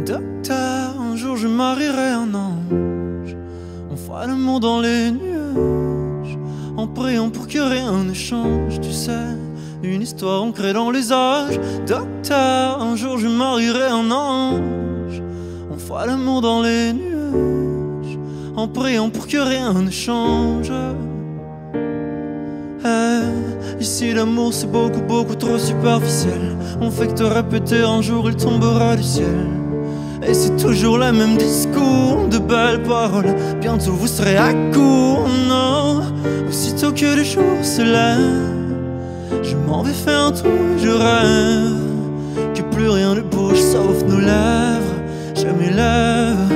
Docteur, un jour je marierai un ange. On fera l'amour dans les nuages, en priant pour que rien ne change. Tu sais, une histoire ancrée dans les âges. Docteur, un jour je marierai un ange. On fera l'amour dans les nuages, en priant pour que rien ne change. Ici l'amour c'est beaucoup beaucoup trop superficiel. On fait que te répéter, un jour il tombera du ciel. Et c'est toujours le même discours, de belles paroles, bientôt vous serez à court. Non, aussitôt que le jour se lève, je m'en vais faire un tour et je rêve que plus rien ne bouge sauf nos lèvres. Je m'élève,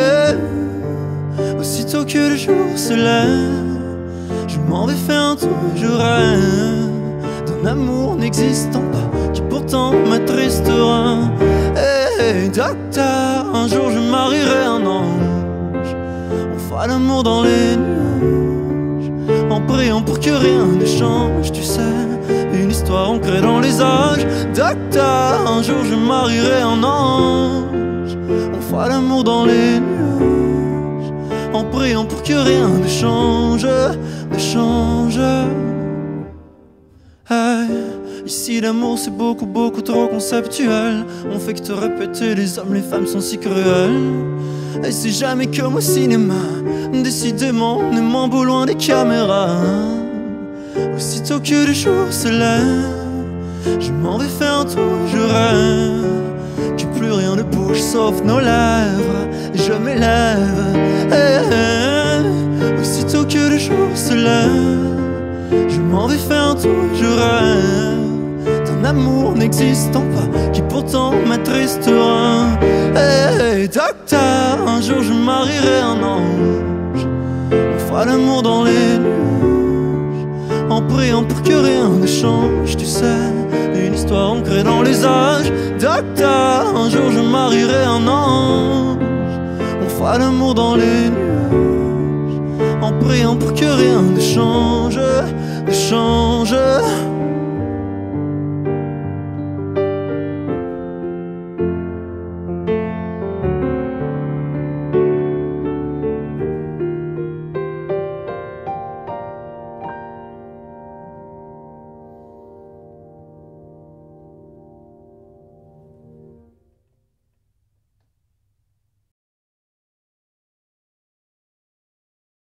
aussitôt que le jour se lève, je m'en vais faire un tour et je rêve d'un amour n'existant pas, qui pourtant m'attristera. Hey, docteur, un jour je marierai un ange. On fera l'amour dans les nuages, en priant pour que rien ne change. Tu sais, une histoire ancrée dans les âges. Docteur, un jour je marierai un ange. On fera l'amour dans les nuages, en priant pour que rien ne change, ne change. Hey, ici l'amour c'est beaucoup beaucoup trop conceptuel. On fait que te répéter, les hommes, les femmes sont si cruels. Et c'est jamais comme au cinéma, décidément on est moins beau loin des caméras. Aussitôt que le jour se lève, je m'en vais faire un tour et je rêve que plus rien ne bouge sauf nos lèvres. Je m'élève, aussitôt que le jour se lève, je m'en vais faire un tour et je rêve d'un amour n'existant pas, qui pourtant m'attristera. Hey, docteur, un jour je marierai un ange. On fera l'amour dans les nuages, en priant pour que rien ne change. Tu sais, une histoire ancrée dans les âges. Docteur, un jour je marierai un ange. On fera l'amour dans les nuages, en priant pour que rien ne change, ne change.